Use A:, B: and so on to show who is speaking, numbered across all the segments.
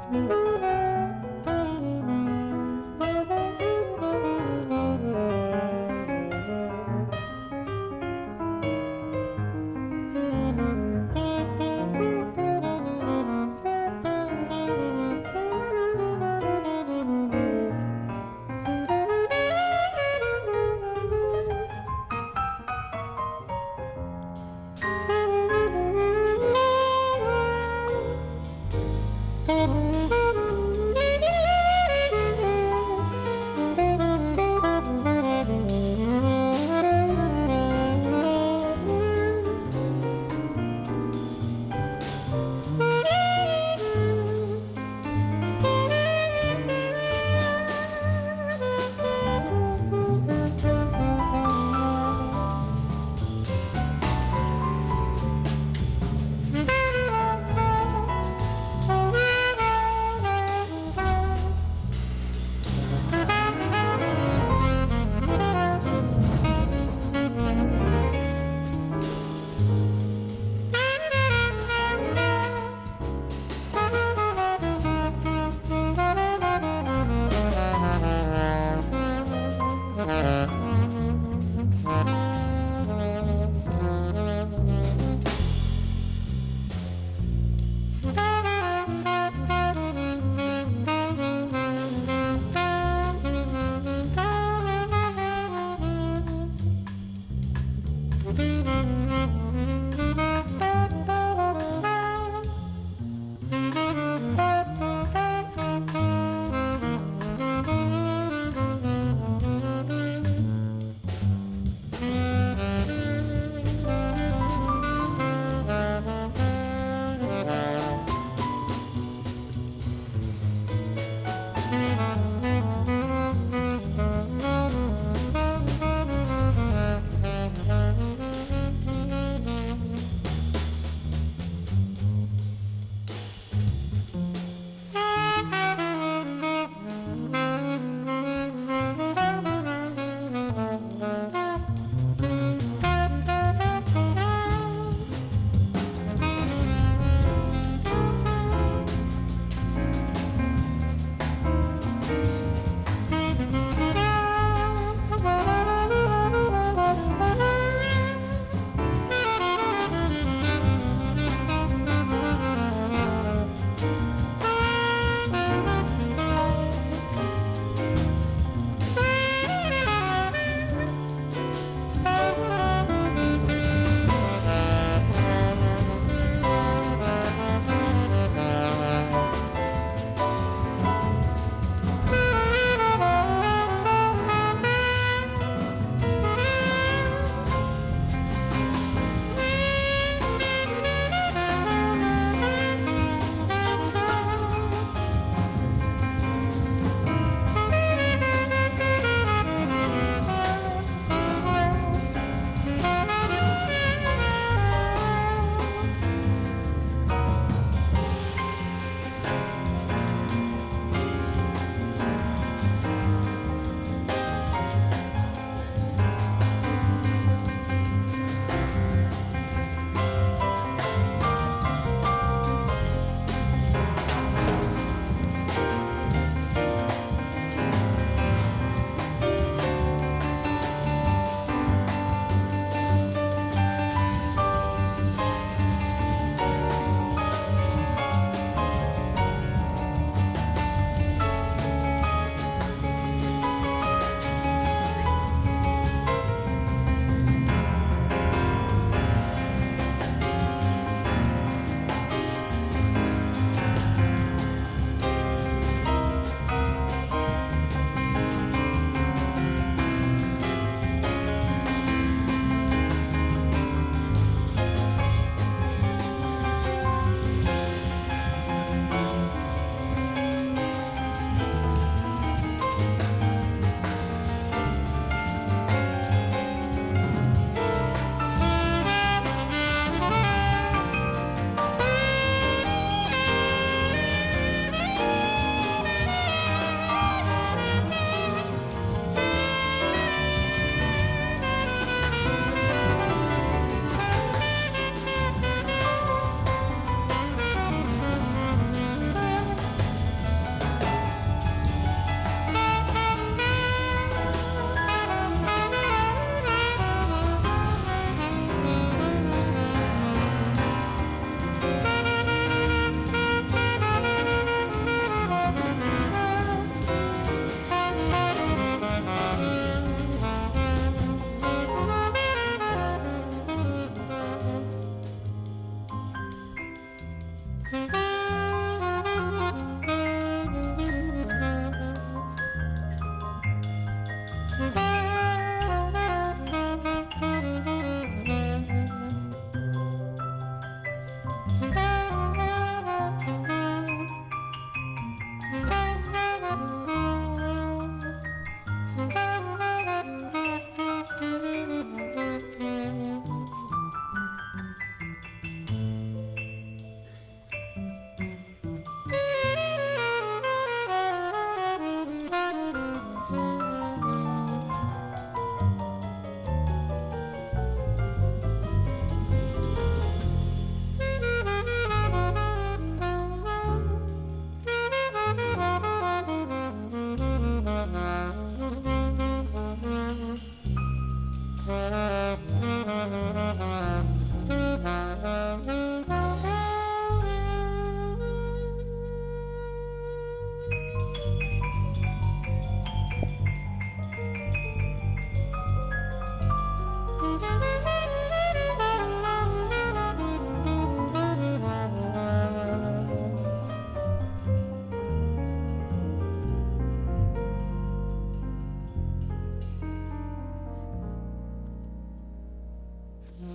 A: Thank you.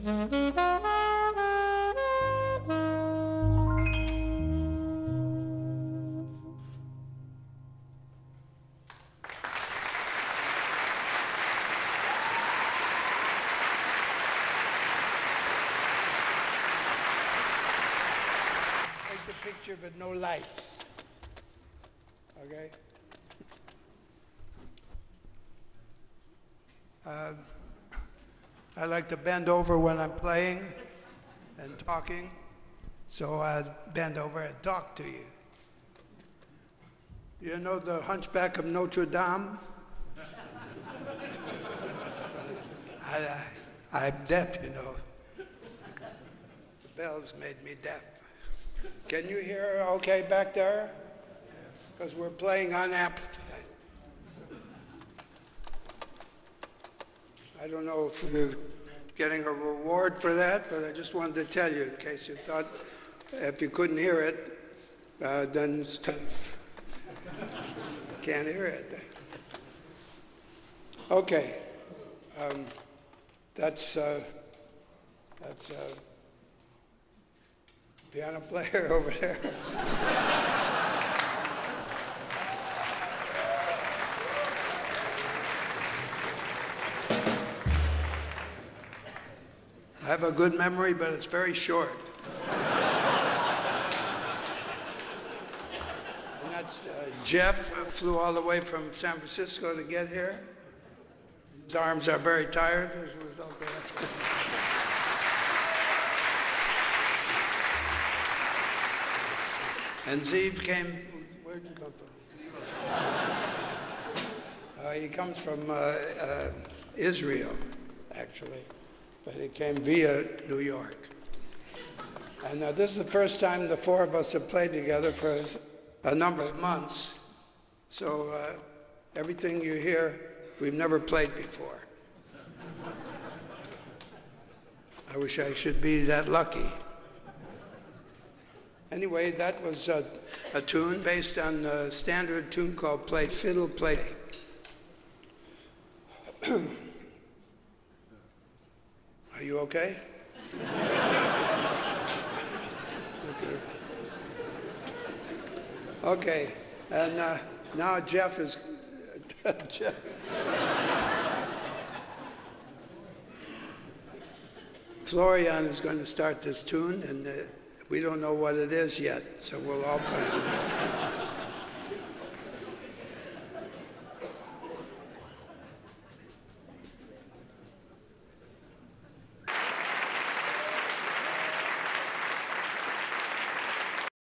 A: Take the picture but no lights. Okay? I like to bend over when I'm playing and talking, so I bend over and talk to you. You know the Hunchback of Notre Dame? I'm deaf, you know. The bells made me deaf. Can you hear okay back there? Because we're playing unamplified. I don't know if you're getting a reward for that, but I just wanted to tell you in case you thought if you couldn't hear it, then it's tough. Can't hear it. Okay. That's a piano player over there. I have a good memory, but it's very short. And that's Jeff flew all the way from San Francisco to get here. His arms are very tired as a result of that. And Zeev came, where did he come from? He comes from Israel, actually. But he came via New York. And this is the first time the four of us have played together for a number of months. So everything you hear, we've never played before. I wish I should be that lucky. Anyway, that was a tune based on a standard tune called Play Fiddle Play. Are you okay? Okay, and now Jeff is... Jeff. Florian is going to start this tune, and we don't know what it is yet, so we'll all find it out.